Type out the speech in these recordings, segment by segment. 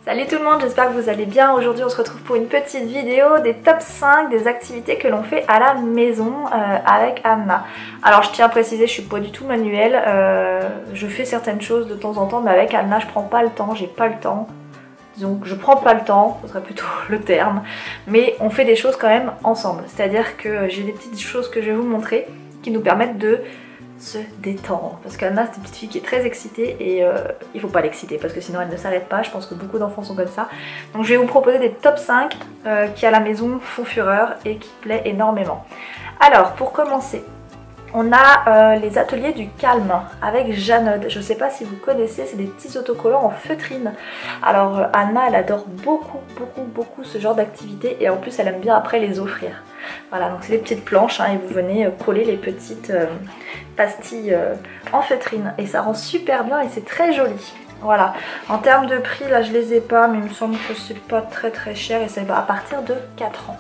Salut tout le monde, j'espère que vous allez bien. Aujourd'hui on se retrouve pour une petite vidéo des top 5 des activités que l'on fait à la maison avec Anna. Alors je tiens à préciser, je suis pas du tout manuelle, je fais certaines choses de temps en temps, mais avec Anna je prends pas le temps, j'ai pas le temps. Donc je prends pas le temps, ce serait plutôt le terme, mais on fait des choses quand même ensemble. C'est-à-dire que j'ai des petites choses que je vais vous montrer qui nous permettent de se détendre, parce qu'Anna c'est une petite fille qui est très excitée et il faut pas l'exciter parce que sinon elle ne s'arrête pas. Je pense que beaucoup d'enfants sont comme ça. Donc je vais vous proposer des top 5 qui à la maison font fureur et qui plaît énormément. Alors pour commencer, on a les ateliers du calme avec Janod. Je ne sais pas si vous connaissez, c'est des petits autocollants en feutrine. Alors Anna elle adore beaucoup ce genre d'activité et en plus elle aime bien après les offrir. Voilà, donc c'est des petites planches hein, et vous venez coller les petites pastilles en feutrine et ça rend super bien et c'est très joli. Voilà, en termes de prix là je les ai pas, mais il me semble que c'est pas très cher et ça va à partir de 4 ans.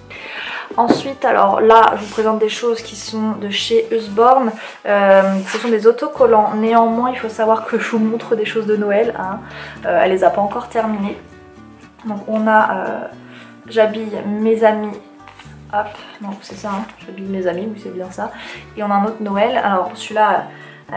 Ensuite, alors là, je vous présente des choses qui sont de chez Usborne. Ce sont des autocollants. Néanmoins, il faut savoir que je vous montre des choses de Noël. Hein. Elle les a pas encore terminées. Donc on a j'habille mes amis. Hop, non c'est ça, hein. J'habille mes amis, oui c'est bien ça. Et on a un autre Noël. Alors celui-là,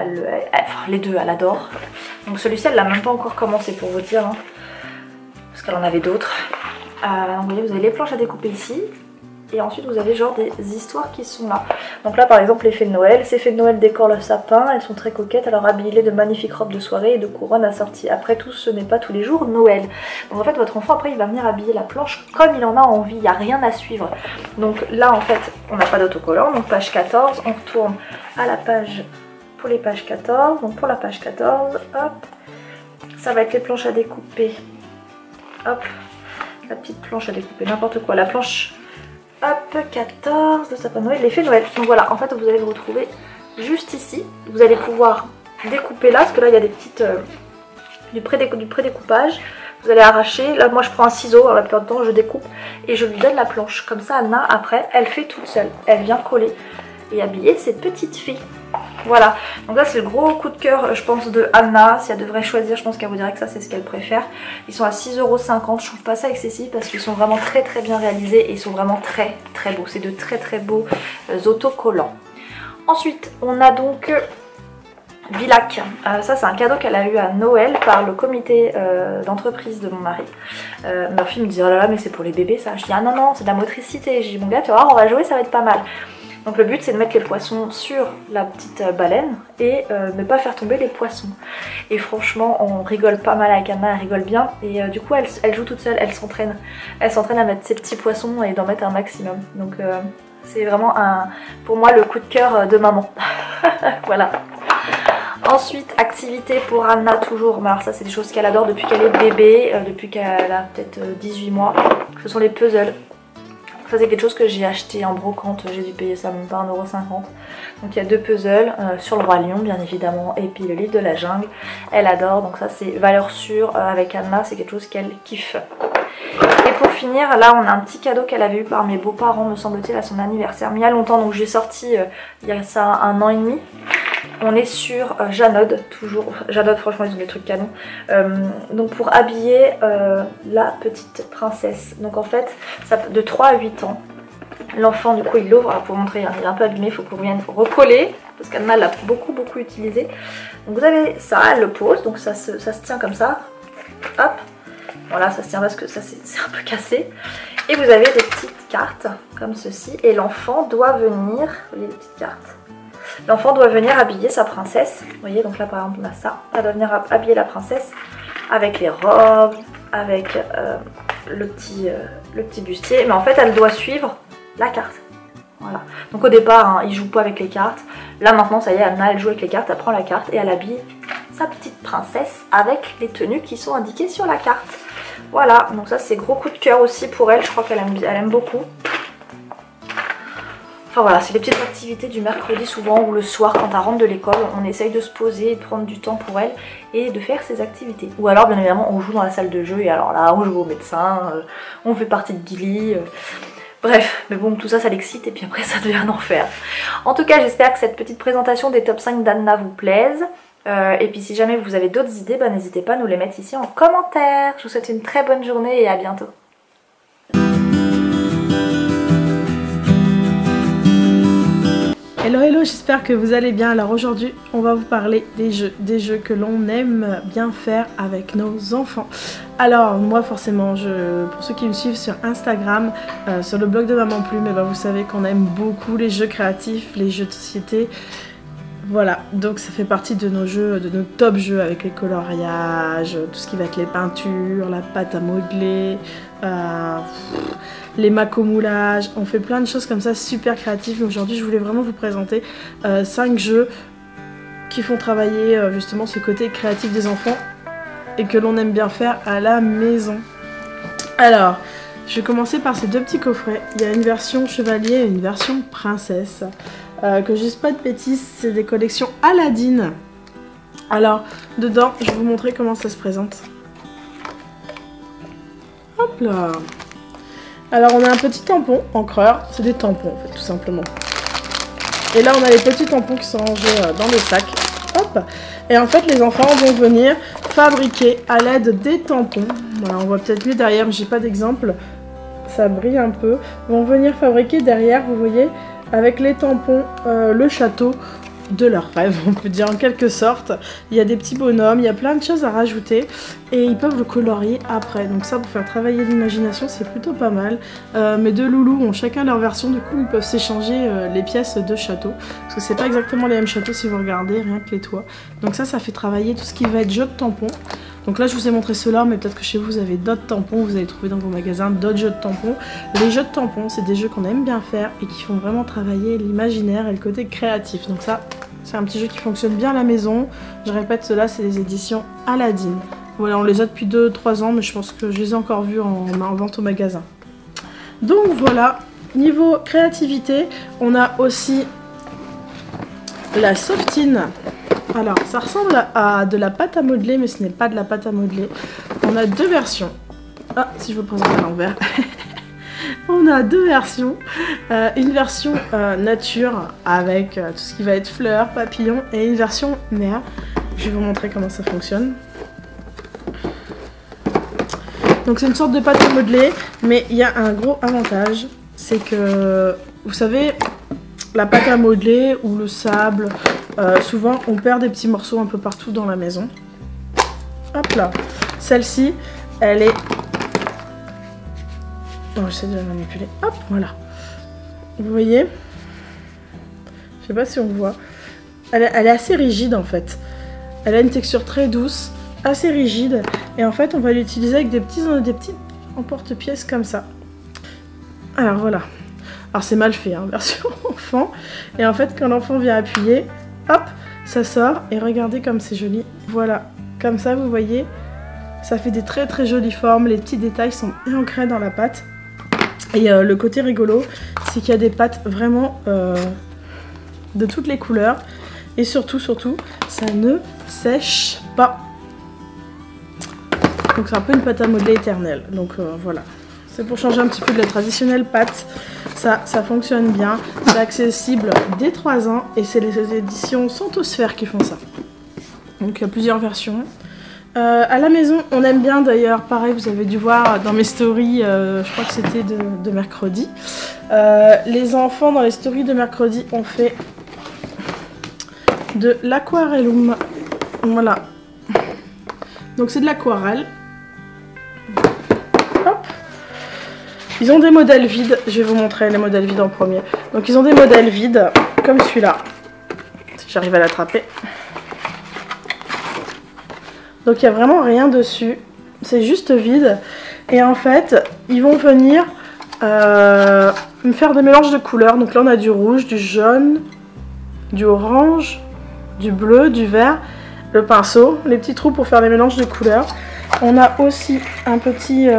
les deux, elle adore. Donc celui-ci, elle l'a même pas encore commencé pour vous dire. Hein, parce qu'elle en avait d'autres. Vous voyez, vous avez les planches à découper ici. Et ensuite vous avez genre des histoires qui sont là. Donc là par exemple les fées de Noël. Ces fées de Noël décorent le sapin, elles sont très coquettes. Alors habillez-les de magnifiques robes de soirée et de couronnes assorties. Après tout ce n'est pas tous les jours Noël. Donc en fait votre enfant après il va venir habiller la planche comme il en a envie. Il n'y a rien à suivre. Donc là en fait on n'a pas d'autocollant. Donc page 14, on retourne à la page pour les pages 14. Donc pour la page 14, hop, ça va être les planches à découper. Hop, la petite planche à découper, n'importe quoi. La planche... Hop, 14 de sapin Noël, les fées Noël. Donc voilà, en fait vous allez vous retrouver juste ici. Vous allez pouvoir découper là, parce que là il y a des petites du prédécoupage. Vous allez arracher, là moi je prends un ciseau, la plupart du temps je découpe et je lui donne la planche. Comme ça Anna après elle fait toute seule, elle vient coller et habiller ses petites filles. Voilà, donc là c'est le gros coup de cœur je pense de Anna. Si elle devrait choisir, je pense qu'elle vous dirait que ça c'est ce qu'elle préfère. Ils sont à 6,50 €, je trouve pas ça excessif parce qu'ils sont vraiment très bien réalisés et ils sont vraiment très beaux. C'est de très beaux autocollants. Ensuite on a donc Vilac. Ça c'est un cadeau qu'elle a eu à Noël par le comité d'entreprise de mon mari. Ma fille me dit oh là là mais c'est pour les bébés ça. Je dis ah non c'est de la motricité. Je dis mon gars tu vas voir on va jouer, ça va être pas mal. Donc le but c'est de mettre les poissons sur la petite baleine et ne pas faire tomber les poissons. Et franchement on rigole pas mal avec Anna, elle rigole bien. Et du coup elle joue toute seule, elle s'entraîne à mettre ses petits poissons et d'en mettre un maximum. Donc c'est vraiment pour moi le coup de cœur de maman. Voilà. Ensuite, activité pour Anna toujours. Alors ça c'est des choses qu'elle adore depuis qu'elle est bébé, depuis qu'elle a peut-être 18 mois. Ce sont les puzzles. Ça c'est quelque chose que j'ai acheté en brocante, j'ai dû payer ça même pas 1,50 €. Donc il y a 2 puzzles sur le roi lion bien évidemment et puis le livre de la jungle. Elle adore, donc ça c'est valeur sûre avec Anna, c'est quelque chose qu'elle kiffe. Et pour finir, là on a un petit cadeau qu'elle avait eu par mes beaux-parents me semble-t-il à son anniversaire. Mais il y a longtemps, donc j'ai sorti il y a ça 1 an et demi. On est sur Janod, toujours. Janod, franchement, ils ont des trucs canons. Donc pour habiller la petite princesse. Donc en fait, ça, de 3 à 8 ans, l'enfant, du coup, il l'ouvre. Alors pour montrer, hein, il est un peu abîmé, il faut qu'on vienne recoller. Parce qu'Anna l'a beaucoup utilisé. Donc vous avez ça, elle le pose. Donc ça se tient comme ça. Hop. Voilà, ça se tient parce que ça c'est un peu cassé. Et vous avez des petites cartes comme ceci. Et l'enfant doit venir... Vous voyez les petites cartes. L'enfant doit venir habiller sa princesse. Vous voyez, donc là par exemple on a ça. Elle doit venir habiller la princesse avec les robes, avec le petit bustier. Mais en fait elle doit suivre la carte. Voilà. Donc au départ hein, il joue pas avec les cartes. Là maintenant ça y est, Anna elle joue avec les cartes, elle prend la carte et elle habille sa petite princesse avec les tenues qui sont indiquées sur la carte. Voilà, donc ça c'est gros coup de cœur aussi pour elle. Je crois qu'elle aime beaucoup. Enfin voilà, c'est les petites activités du mercredi souvent ou le soir quand elle rentre de l'école, on essaye de se poser et de prendre du temps pour elle et de faire ses activités. Ou alors bien évidemment on joue dans la salle de jeu et alors là on joue au médecin, on fait partie de Gilly. Bref, mais bon tout ça ça l'excite et puis après ça devient un enfer. En tout cas j'espère que cette petite présentation des top 5 d'Anna vous plaise. Et puis si jamais vous avez d'autres idées, bah, n'hésitez pas à nous les mettre ici en commentaire. Je vous souhaite une très bonne journée et à bientôt. Hello hello, j'espère que vous allez bien. Alors aujourd'hui on va vous parler des jeux que l'on aime bien faire avec nos enfants. Alors moi forcément, pour ceux qui me suivent sur Instagram, sur le blog de Maman Plume, et ben vous savez qu'on aime beaucoup les jeux créatifs, les jeux de société. Voilà, donc ça fait partie de nos jeux, de nos top jeux avec les coloriages, tout ce qui va être les peintures, la pâte à modeler, les macomoulages. On fait plein de choses comme ça super créatives. Aujourd'hui je voulais vraiment vous présenter 5 jeux qui font travailler justement ce côté créatif des enfants et que l'on aime bien faire à la maison. Alors, je vais commencer par ces deux petits coffrets. Il y a une version chevalier et une version princesse. Que je dise pas de bêtises, c'est des collections Aladdin. Alors, dedans, je vais vous montrer comment ça se présente. Hop là. Alors, on a un petit tampon encreur. C'est des tampons, en fait, tout simplement. Et là, on a les petits tampons qui sont rangés dans le sac. Hop. Et en fait, les enfants vont venir fabriquer à l'aide des tampons. Voilà, on voit peut-être mieux derrière, mais j'ai pas d'exemple. Ça brille un peu. Vont venir fabriquer derrière, vous voyez, avec les tampons, le château de leur rêve, on peut dire en quelque sorte. Il y a des petits bonhommes, il y a plein de choses à rajouter et ils peuvent le colorier après. Donc ça, pour faire travailler l'imagination, c'est plutôt pas mal. Mes deux loulous ont chacun leur version, du coup ils peuvent s'échanger les pièces de château. Parce que c'est pas exactement les mêmes châteaux si vous regardez, rien que les toits. Donc ça fait travailler tout ce qui va être jeu de tampons. Donc là je vous ai montré ceux-là, mais peut-être que chez vous vous avez d'autres tampons, vous allez trouver dans vos magasins d'autres jeux de tampons. Les jeux de tampons, c'est des jeux qu'on aime bien faire et qui font vraiment travailler l'imaginaire et le côté créatif. Donc ça, c'est un petit jeu qui fonctionne bien à la maison. Je répète, ceux-là c'est les éditions Aladdin. Voilà, on les a depuis 2-3 ans, mais je pense que je les ai encore vus en vente au magasin. Donc voilà, niveau créativité, on a aussi la Softine. Alors, ça ressemble à de la pâte à modeler, mais ce n'est pas de la pâte à modeler. On a deux versions. Ah, si je vous présente à l'envers. On a deux versions. Une version nature avec tout ce qui va être fleurs, papillons, et une version mer. Je vais vous montrer comment ça fonctionne. Donc c'est une sorte de pâte à modeler, mais il y a un gros avantage. C'est que, vous savez, la pâte à modeler ou le sable... souvent on perd des petits morceaux un peu partout dans la maison. Hop là. Celle-ci, elle est... Oh, j'essaie de la manipuler. Hop, voilà. Vous voyez? Je sais pas si on voit. Elle est assez rigide en fait. Elle a une texture très douce, assez rigide. Et en fait, on va l'utiliser avec des petits emporte-pièces comme ça. Alors voilà. Alors c'est mal fait, hein, version enfant. Et en fait, quand l'enfant vient appuyer... Hop, ça sort et regardez comme c'est joli. Voilà, comme ça vous voyez, ça fait des très très jolies formes. Les petits détails sont bien ancrés dans la pâte. Et le côté rigolo, c'est qu'il y a des pâtes vraiment de toutes les couleurs. Et surtout, ça ne sèche pas. Donc c'est un peu une pâte à modeler éternelle. Donc voilà. C'est pour changer un petit peu de la traditionnelle pâte. Ça fonctionne bien. C'est accessible dès 3 ans. Et c'est les éditions Santosphère qui font ça. Donc il y a plusieurs versions. À la maison, on aime bien d'ailleurs. Pareil, vous avez dû voir dans mes stories, je crois que c'était de mercredi. Les enfants dans les stories de mercredi ont fait de l'aquarellum. Voilà. Donc c'est de l'aquarelle. Ils ont des modèles vides, je vais vous montrer les modèles vides en premier. Donc ils ont des modèles vides, comme celui-là, si j'arrive à l'attraper. Donc il n'y a vraiment rien dessus, c'est juste vide. Et en fait, ils vont venir me faire des mélanges de couleurs. Donc là on a du rouge, du jaune, du orange, du bleu, du vert, le pinceau, les petits trous pour faire les mélanges de couleurs. On a aussi un petit...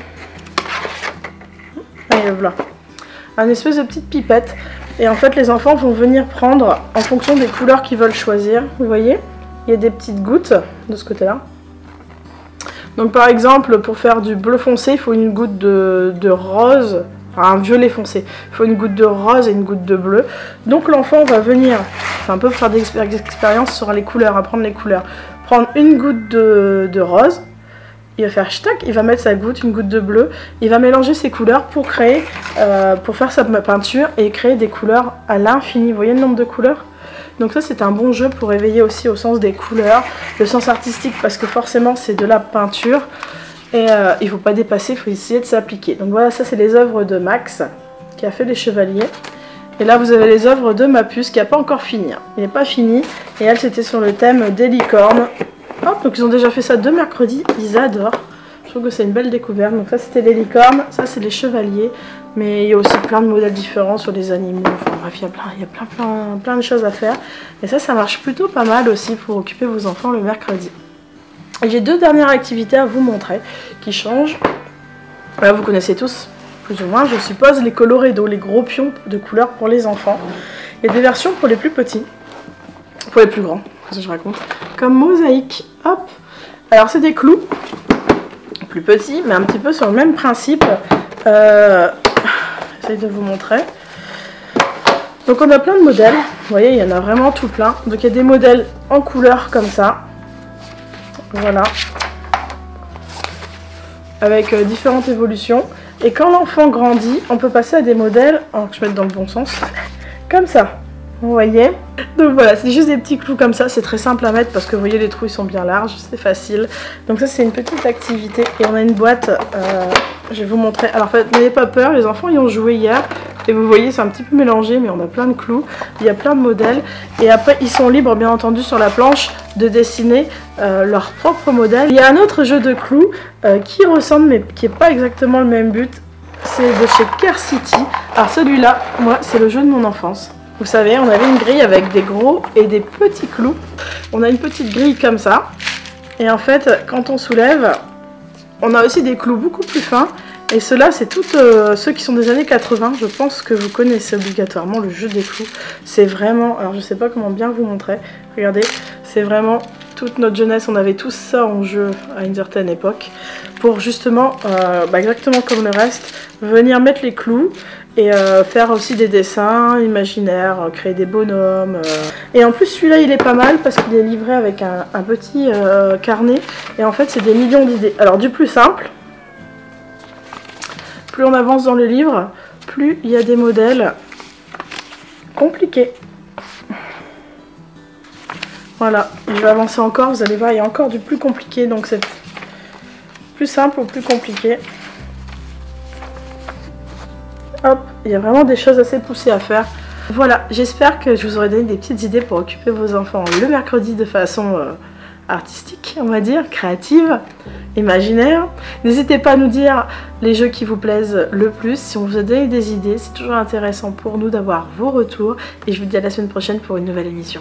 voilà, un espèce de petite pipette et en fait les enfants vont venir prendre en fonction des couleurs qu'ils veulent choisir. Vous voyez, il y a des petites gouttes de ce côté là. Donc par exemple pour faire du bleu foncé il faut une goutte de rose un violet foncé. Il faut une goutte de rose et une goutte de bleu. Donc l'enfant va venir, un peu faire des expériences sur les couleurs, apprendre les couleurs. Prendre une goutte de rose, il va faire tac, il va mettre sa goutte, une goutte de bleu, il va mélanger ses couleurs pour créer, pour faire sa peinture et créer des couleurs à l'infini. Vous voyez le nombre de couleurs? Donc ça c'est un bon jeu pour éveiller aussi au sens des couleurs, le sens artistique parce que forcément c'est de la peinture et il ne faut pas dépasser, il faut essayer de s'appliquer. Donc voilà, ça c'est les œuvres de Max qui a fait les chevaliers. Et là vous avez les œuvres de ma puce qui n'a pas encore fini. Il n'est pas fini et elle c'était sur le thème des licornes. Hop, donc ils ont déjà fait ça 2 mercredis, ils adorent. Je trouve que c'est une belle découverte. Donc ça c'était les licornes, ça c'est les chevaliers. Mais il y a aussi plein de modèles différents sur les animaux. Enfin bref, il y a plein de choses à faire. Et ça marche plutôt pas mal aussi pour occuper vos enfants le mercredi. Et j'ai 2 dernières activités à vous montrer qui changent. Là vous connaissez tous, plus ou moins je suppose, les colorédos, les gros pions de couleurs pour les enfants. Il y a des versions pour les plus petits, pour les plus grands, qu'est-ce que je raconte, comme mosaïque. Hop. Alors c'est des clous, plus petits, mais un petit peu sur le même principe. J'essaie de vous montrer. Donc on a plein de modèles, vous voyez il y en a vraiment tout plein. Donc il y a des modèles en couleur comme ça, voilà, avec différentes évolutions. Et quand l'enfant grandit, on peut passer à des modèles, alors que je mette dans le bon sens, comme ça, vous voyez. Donc voilà, c'est juste des petits clous comme ça, c'est très simple à mettre parce que vous voyez les trous ils sont bien larges, c'est facile. Donc ça c'est une petite activité et on a une boîte, je vais vous montrer. Alors en fait, n'ayez pas peur, les enfants y ont joué hier et vous voyez c'est un petit peu mélangé mais on a plein de clous, il y a plein de modèles et après ils sont libres bien entendu sur la planche de dessiner leur propre modèle. Il y a un autre jeu de clous qui ressemble mais qui n'est pas exactement le même but, c'est de chez Care City. Alors celui-là, moi c'est le jeu de mon enfance. Vous savez, on avait une grille avec des gros et des petits clous. On a une petite grille comme ça. Et en fait, quand on soulève, on a aussi des clous beaucoup plus fins. Et ceux-là, c'est tous ceux qui sont des années 80. Je pense que vous connaissez obligatoirement le jeu des clous. C'est vraiment... Alors, je sais pas comment bien vous montrer. Regardez, c'est vraiment... Toute notre jeunesse, on avait tous ça en jeu à une certaine époque. Pour justement, exactement comme le reste, venir mettre les clous et faire aussi des dessins imaginaires, créer des bonhommes. Et en plus celui-là il est pas mal parce qu'il est livré avec un petit carnet et en fait c'est des millions d'idées. Alors du plus simple, plus on avance dans le livre, plus il y a des modèles compliqués. Voilà, je vais avancer encore, vous allez voir il y a encore du plus compliqué, donc c'est plus simple ou plus compliqué. Hop, il y a vraiment des choses assez poussées à faire. Voilà, j'espère que je vous aurai donné des petites idées pour occuper vos enfants le mercredi de façon artistique, on va dire, créative, imaginaire. N'hésitez pas à nous dire les jeux qui vous plaisent le plus. Si on vous a donné des idées, c'est toujours intéressant pour nous d'avoir vos retours. Et je vous dis à la semaine prochaine pour une nouvelle émission.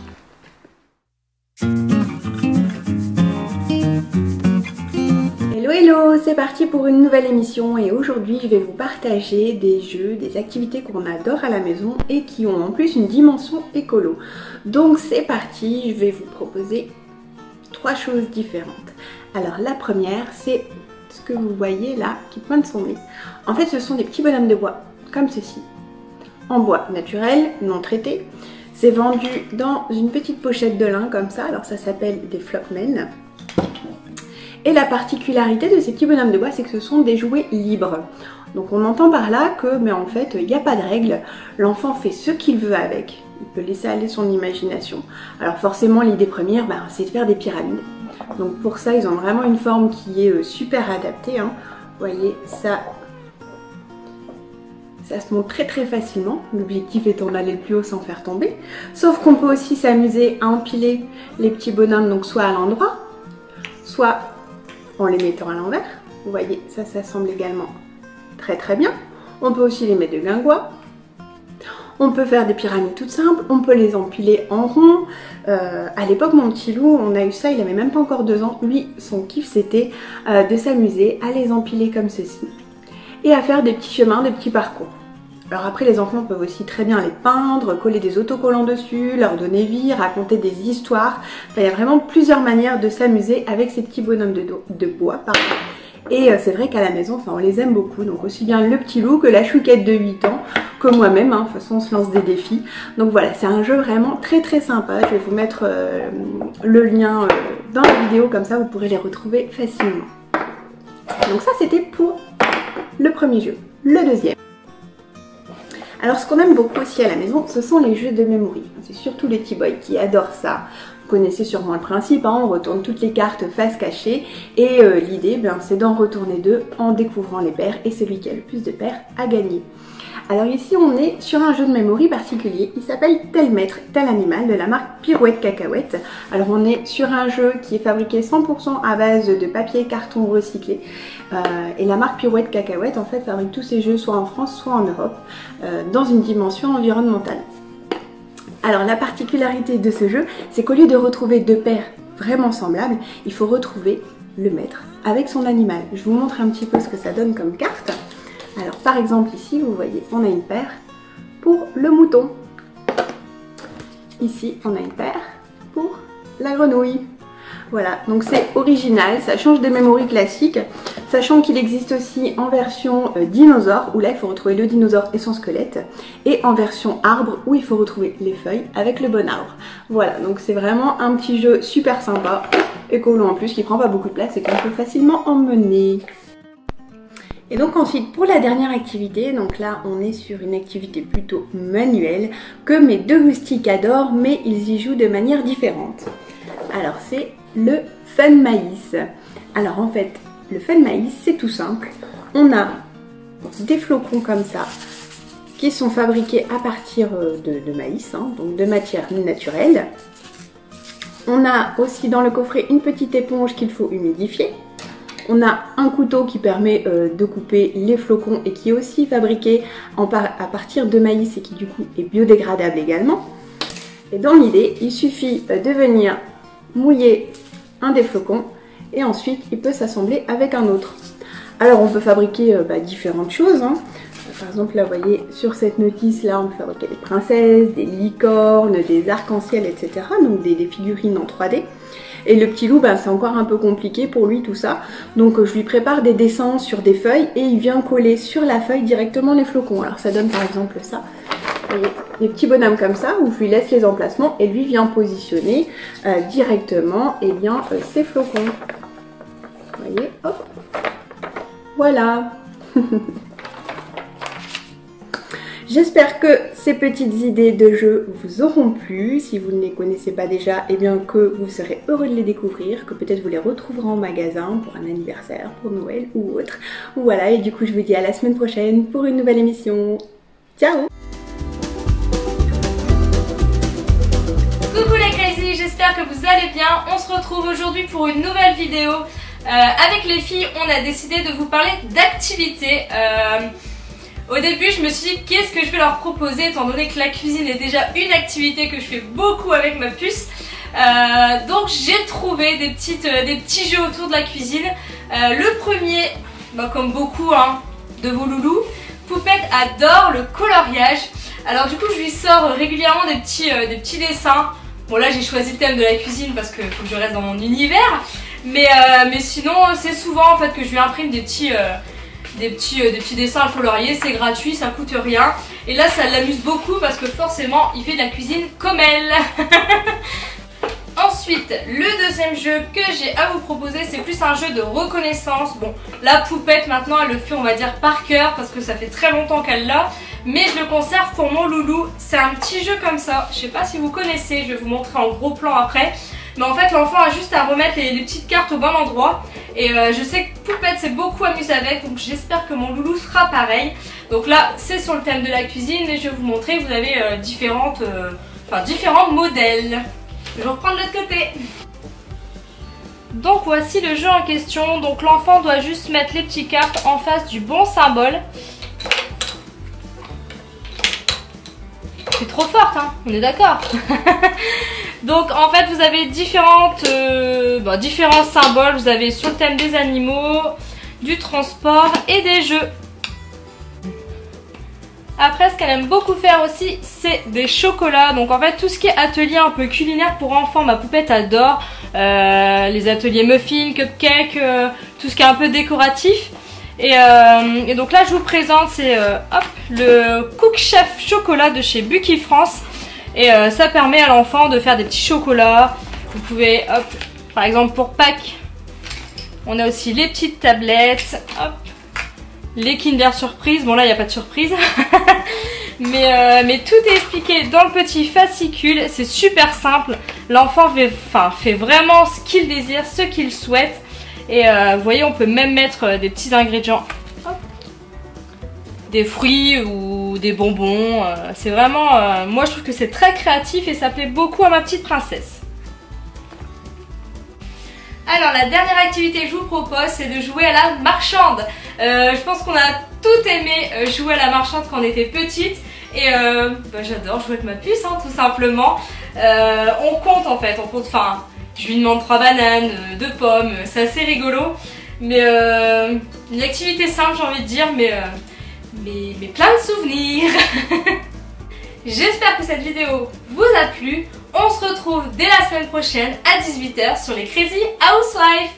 Hello, c'est parti pour une nouvelle émission et aujourd'hui je vais vous partager des jeux, des activités qu'on adore à la maison et qui ont en plus une dimension écolo. Donc c'est parti, je vais vous proposer 3 choses différentes. Alors la première, c'est ce que vous voyez là qui pointe son nez. En fait ce sont des petits bonhommes de bois comme ceci, en bois naturel, non traité. C'est vendu dans une petite pochette de lin comme ça, alors ça s'appelle des Flopmen. Et la particularité de ces petits bonhommes de bois, c'est que ce sont des jouets libres. Donc on entend par là que, mais en fait, il n'y a pas de règle. L'enfant fait ce qu'il veut avec. Il peut laisser aller son imagination. Alors forcément, l'idée première, c'est de faire des pyramides. Donc pour ça, ils ont vraiment une forme qui est super adaptée. Vous voyez, ça se monte très très facilement. L'objectif étant d'aller le plus haut sans faire tomber. Sauf qu'on peut aussi s'amuser à empiler les petits bonhommes, donc soit à l'endroit, soit en les mettant à l'envers. Vous voyez, ça s'assemble également très très bien. On peut aussi les mettre de guingois. On peut faire des pyramides toutes simples. On peut les empiler en rond. À l'époque, mon petit loup, on a eu ça, il avait même pas encore 2 ans. Lui, son kiff, c'était de s'amuser à les empiler comme ceci. Et à faire des petits chemins, des petits parcours. Alors après, les enfants peuvent aussi très bien les peindre, coller des autocollants dessus, leur donner vie, raconter des histoires. Enfin, il y a vraiment plusieurs manières de s'amuser avec ces petits bonhommes de bois. Pardon. Et c'est vrai qu'à la maison, on les aime beaucoup. Donc aussi bien le petit loup que la chouquette de 8 ans, que moi-même. De toute façon, on se lance des défis. Donc voilà, c'est un jeu vraiment très très sympa. Je vais vous mettre le lien dans la vidéo, comme ça vous pourrez les retrouver facilement. Donc ça, c'était pour le premier jeu. Le deuxième. Alors ce qu'on aime beaucoup aussi à la maison, ce sont les jeux de memory. C'est surtout les petits boys qui adorent ça. Vous connaissez sûrement le principe, hein, on retourne toutes les cartes face cachée et l'idée c'est d'en retourner 2 en découvrant les paires et celui qui a le plus de paires a gagné. Alors ici on est sur un jeu de memory particulier, il s'appelle Tel Maître, Tel Animal de la marque Pirouette Cacahuète. Alors on est sur un jeu qui est fabriqué 100% à base de papier et carton recyclé. Et la marque Pirouette Cacahuète en fait fabrique tous ces jeux soit en France soit en Europe dans une dimension environnementale. Alors la particularité de ce jeu, c'est qu'au lieu de retrouver 2 paires vraiment semblables, il faut retrouver le maître avec son animal. Je vous montre un petit peu ce que ça donne comme carte. Alors par exemple ici, vous voyez, on a une paire pour le mouton. Ici, on a une paire pour la grenouille. Voilà, donc c'est original, ça change des memories classiques, sachant qu'il existe aussi en version dinosaure, où là il faut retrouver le dinosaure et son squelette, et en version arbre, où il faut retrouver les feuilles avec le bon arbre. Voilà, donc c'est vraiment un petit jeu super sympa, écolo en plus, qui prend pas beaucoup de place et qu'on peut facilement emmener. Et donc ensuite pour la dernière activité, donc là on est sur une activité plutôt manuelle, que mes 2 moustiques adorent, mais ils y jouent de manière différente. Alors c'est le fun maïs. Alors en fait, le fun maïs c'est tout simple. On a des flocons comme ça qui sont fabriqués à partir de maïs, hein, donc de matière naturelle. On a aussi dans le coffret une petite éponge qu'il faut humidifier. On a un couteau qui permet de couper les flocons et qui est aussi fabriqué à partir de maïs et qui du coup est biodégradable également. Et dans l'idée, il suffit de venir mouiller un des flocons et ensuite il peut s'assembler avec un autre. Alors on peut fabriquer différentes choses, hein. Par exemple là vous voyez sur cette notice là on peut fabriquer des princesses, des licornes, des arcs-en-ciel, etc. Donc des figurines en 3D. Et le petit loup c'est encore un peu compliqué pour lui tout ça. Donc je lui prépare des dessins sur des feuilles et il vient coller sur la feuille directement les flocons. Alors ça donne par exemple ça. Vous voyez, des petits bonhommes comme ça où je lui laisse les emplacements et lui vient positionner directement ses flocons. Vous voyez, hop, voilà. J'espère que ces petites idées de jeu vous auront plu. Si vous ne les connaissez pas déjà, eh bien que vous serez heureux de les découvrir, que peut-être vous les retrouverez en magasin pour un anniversaire, pour Noël ou autre. Voilà, et du coup je vous dis à la semaine prochaine pour une nouvelle émission. Ciao! Coucou les crazy, j'espère que vous allez bien. On se retrouve aujourd'hui pour une nouvelle vidéo. Avec les filles, on a décidé de vous parler d'activités. Au début, je me suis dit qu'est-ce que je vais leur proposer étant donné que la cuisine est déjà une activité que je fais beaucoup avec ma puce. Donc j'ai trouvé des petits jeux autour de la cuisine. Le premier, comme beaucoup de vos loulous, Poupette adore le coloriage. Alors du coup je lui sors régulièrement des petits dessins. Bon là j'ai choisi le thème de la cuisine parce qu'il faut que je reste dans mon univers. Mais sinon c'est souvent en fait que je lui imprime des petits dessins à colorier. C'est gratuit, ça coûte rien. Et là ça l'amuse beaucoup parce que forcément il fait de la cuisine comme elle. Ensuite, le deuxième jeu que j'ai à vous proposer, c'est plus un jeu de reconnaissance. Bon, la Poupette maintenant elle le fait on va dire par cœur parce que ça fait très longtemps qu'elle l'a. Mais je le conserve pour mon loulou. C'est un petit jeu comme ça. Je sais pas si vous connaissez, je vais vous montrer en gros plan après. Mais en fait l'enfant a juste à remettre les petites cartes au bon endroit. Et je sais que Poupette s'est beaucoup amusée avec. Donc j'espère que mon loulou sera pareil. Donc là c'est sur le thème de la cuisine. Et je vais vous montrer, vous avez différents modèles. Je vais reprendre de l'autre côté. Donc voici le jeu en question. Donc l'enfant doit juste mettre les petites cartes en face du bon symbole. C'est trop forte, hein, on est d'accord. Donc en fait vous avez différents symboles. Vous avez sur le thème des animaux, du transport et des jeux. Après ce qu'elle aime beaucoup faire aussi c'est des chocolats. Donc en fait tout ce qui est atelier un peu culinaire pour enfants, ma Poupette adore. les ateliers muffins, cupcakes, tout ce qui est un peu décoratif. Et donc là je vous présente, c'est le Cook Chef chocolat de chez Bucky France. Et ça permet à l'enfant de faire des petits chocolats. Vous pouvez, hop, par exemple pour Pâques, on a aussi les petites tablettes, hop, les Kinder Surprise. Bon là il n'y a pas de surprise. mais tout est expliqué dans le petit fascicule, c'est super simple. L'enfant fait vraiment ce qu'il désire, ce qu'il souhaite. Et vous voyez, on peut même mettre des petits ingrédients, hop, des fruits ou des bonbons. C'est vraiment, moi je trouve que c'est très créatif et ça plaît beaucoup à ma petite princesse. Alors la dernière activité que je vous propose, c'est de jouer à la marchande. Je pense qu'on a tout aimé jouer à la marchande quand on était petite. Et j'adore jouer avec ma puce, hein, tout simplement. On compte en fait, enfin, je lui demande 3 bananes, 2 pommes, c'est assez rigolo. Mais une activité simple, j'ai envie de dire, mais plein de souvenirs. J'espère que cette vidéo vous a plu. On se retrouve dès la semaine prochaine à 18 h sur les Crazy Housewives.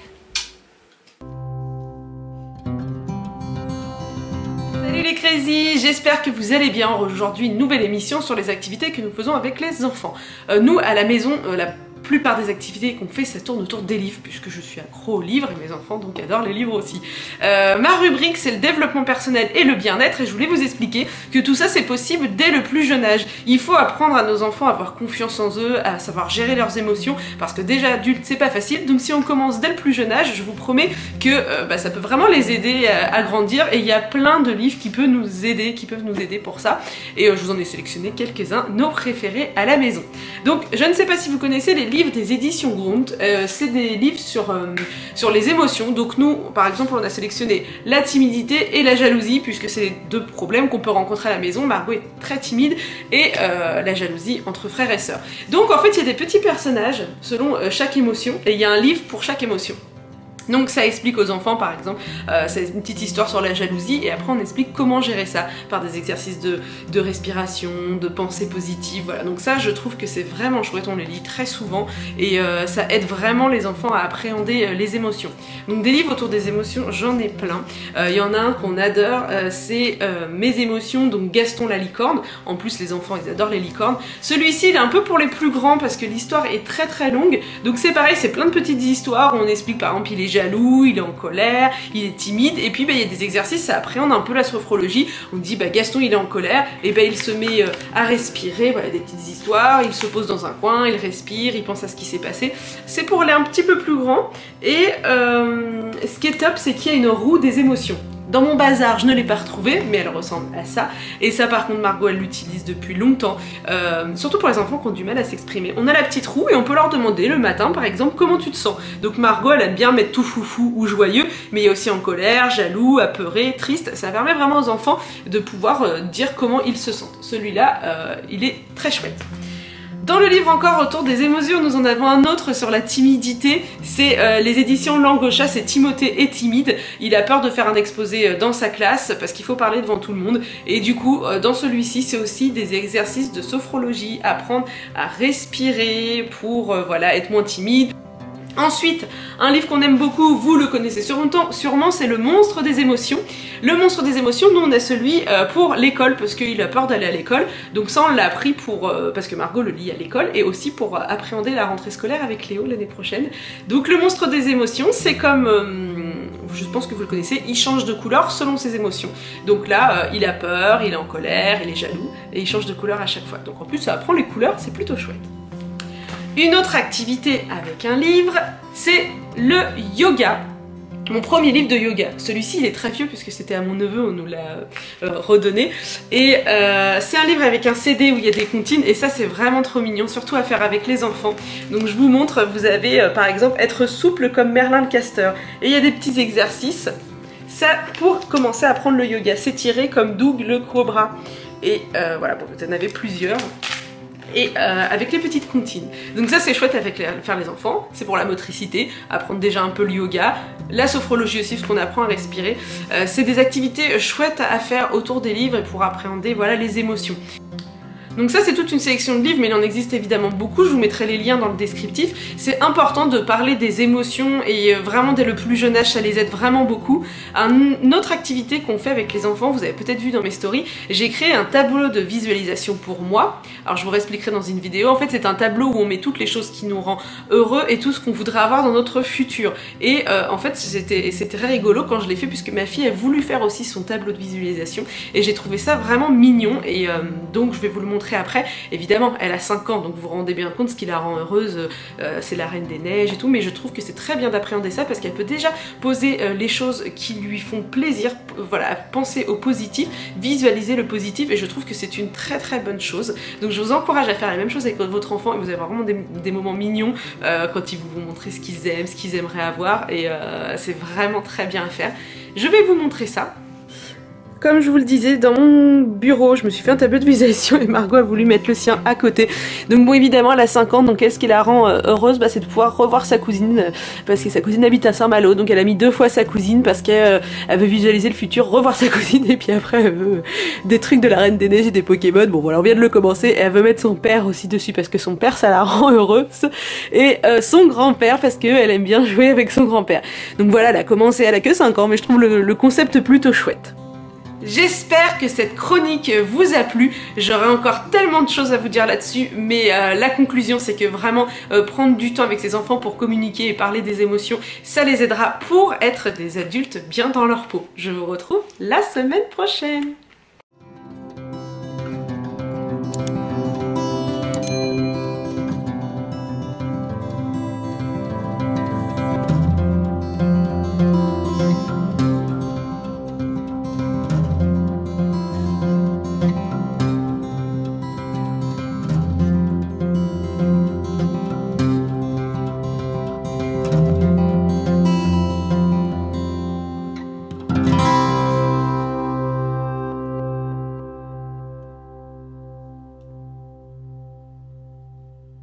Salut les Crazy, j'espère que vous allez bien. Aujourd'hui, une nouvelle émission sur les activités que nous faisons avec les enfants. Nous, à la maison, la plupart des activités qu'on fait, ça tourne autour des livres, puisque je suis accro aux livres et mes enfants donc adorent les livres aussi. Ma rubrique, c'est le développement personnel et le bien-être, et je voulais vous expliquer que tout ça c'est possible dès le plus jeune âge. Il faut apprendre à nos enfants à avoir confiance en eux, à savoir gérer leurs émotions, parce que déjà adulte c'est pas facile. Donc si on commence dès le plus jeune âge, je vous promets que ça peut vraiment les aider à grandir, et il y a plein de livres qui peuvent nous aider pour ça, et je vous en ai sélectionné quelques-uns, nos préférés à la maison. Donc je ne sais pas si vous connaissez les livres des éditions Grund, c'est des livres sur les émotions. Donc nous, par exemple, on a sélectionné la timidité et la jalousie, puisque c'est les 2 problèmes qu'on peut rencontrer à la maison. Margot est très timide, et la jalousie entre frères et sœurs. Donc en fait, il y a des petits personnages selon chaque émotion, et il y a un livre pour chaque émotion. Donc ça explique aux enfants, par exemple, c'est une petite histoire sur la jalousie, et après on explique comment gérer ça par des exercices de respiration, de pensée positive, voilà. Donc ça, je trouve que c'est vraiment chouette, on le lit très souvent, et ça aide vraiment les enfants à appréhender les émotions. Donc des livres autour des émotions, j'en ai plein. Il y en a un qu'on adore, c'est Mes émotions, donc Gaston la licorne. En plus les enfants ils adorent les licornes. Celui-ci il est un peu pour les plus grands parce que l'histoire est très très longue, donc c'est pareil, c'est plein de petites histoires où on explique, par exemple, il est jaloux, il est en colère, il est timide, et puis il y a des exercices, ça appréhende un peu la sophrologie. On dit Gaston il est en colère, et il se met à respirer, voilà, des petites histoires, il se pose dans un coin, il respire, il pense à ce qui s'est passé. C'est pour aller un petit peu plus grand, et ce qui est top, c'est qu'il y a une roue des émotions. Dans mon bazar, je ne l'ai pas retrouvée, mais elle ressemble à ça. Et ça, par contre, Margot, elle l'utilise depuis longtemps. Surtout pour les enfants qui ont du mal à s'exprimer. On a la petite roue et on peut leur demander le matin, par exemple, comment tu te sens. Donc Margot, elle aime bien mettre tout foufou ou joyeux, mais il y a aussi en colère, jaloux, apeuré, triste. Ça permet vraiment aux enfants de pouvoir dire comment ils se sentent. Celui-là, il est très chouette. Dans le livre encore autour des émotions, nous en avons un autre sur la timidité. C'est les éditions Langocha, c'est Timothée est timide. Il a peur de faire un exposé dans sa classe parce qu'il faut parler devant tout le monde. Et du coup, dans celui-ci, c'est aussi des exercices de sophrologie, apprendre à respirer pour voilà, être moins timide. Ensuite, un livre qu'on aime beaucoup, vous le connaissez sûrement, c'est Le Monstre des émotions. Le Monstre des émotions, nous on a celui pour l'école, parce qu'il a peur d'aller à l'école. Donc ça on l'a appris parce que Margot le lit à l'école, et aussi pour appréhender la rentrée scolaire avec Léo l'année prochaine. Donc Le Monstre des émotions, c'est comme, je pense que vous le connaissez, il change de couleur selon ses émotions. Donc là, il a peur, il est en colère, il est jaloux, et il change de couleur à chaque fois. Donc en plus ça apprend les couleurs, c'est plutôt chouette. Une autre activité avec un livre, c'est le yoga. Mon premier livre de yoga. Celui-ci il est très vieux puisque c'était à mon neveu, on nous l'a redonné. Et c'est un livre avec un CD où il y a des comptines, et ça c'est vraiment trop mignon, surtout à faire avec les enfants. Donc je vous montre, vous avez par exemple être souple comme Merlin le casteur. Et il y a des petits exercices. Ça pour commencer à apprendre le yoga, s'étirer comme Doug le cobra. Et voilà, bon, vous en avez plusieurs. Et avec les petites comptines. Donc ça c'est chouette avec faire les enfants, c'est pour la motricité, apprendre déjà un peu le yoga, la sophrologie aussi, parce qu'on apprend à respirer. C'est des activités chouettes à faire autour des livres et pour appréhender voilà, les émotions. Donc ça c'est toute une sélection de livres, mais il en existe évidemment beaucoup, je vous mettrai les liens dans le descriptif. C'est important de parler des émotions et vraiment dès le plus jeune âge ça les aide vraiment beaucoup. Une autre activité qu'on fait avec les enfants, vous avez peut-être vu dans mes stories, j'ai créé un tableau de visualisation pour moi. Alors je vous réexpliquerai dans une vidéo. En fait c'est un tableau où on met toutes les choses qui nous rendent heureux et tout ce qu'on voudrait avoir dans notre futur. Et en fait c'était très rigolo quand je l'ai fait puisque ma fille a voulu faire aussi son tableau de visualisation et j'ai trouvé ça vraiment mignon et donc je vais vous le montrer après. Évidemment elle a 5 ans donc vous vous rendez bien compte ce qui la rend heureuse, c'est la Reine des Neiges et tout, mais je trouve que c'est très bien d'appréhender ça parce qu'elle peut déjà poser les choses qui lui font plaisir, voilà, penser au positif, visualiser le positif et je trouve que c'est une très bonne chose. Donc je vous encourage à faire la même chose avec votre enfant et vous avez vraiment des moments mignons quand ils vous montrent ce qu'ils aiment, ce qu'ils aimeraient avoir et c'est vraiment très bien à faire. Je vais vous montrer ça. Comme je vous le disais, dans mon bureau, je me suis fait un tableau de visualisation et Margot a voulu mettre le sien à côté. Donc bon, évidemment, elle a 5 ans, donc ce qui la rend heureuse, c'est de pouvoir revoir sa cousine, parce que sa cousine habite à Saint-Malo, donc elle a mis 2 fois sa cousine, parce qu'elle veut visualiser le futur, revoir sa cousine, et puis après elle veut des trucs de la Reine des Neiges et des Pokémon. Bon voilà, on vient de le commencer, et elle veut mettre son père aussi dessus, parce que son père, ça la rend heureuse, et son grand-père, parce qu'elle aime bien jouer avec son grand-père. Donc voilà, elle a commencé, elle a que 5 ans, mais je trouve le concept plutôt chouette. J'espère que cette chronique vous a plu, j'aurais encore tellement de choses à vous dire là-dessus, mais la conclusion c'est que vraiment prendre du temps avec ses enfants pour communiquer et parler des émotions, ça les aidera pour être des adultes bien dans leur peau. Je vous retrouve la semaine prochaine.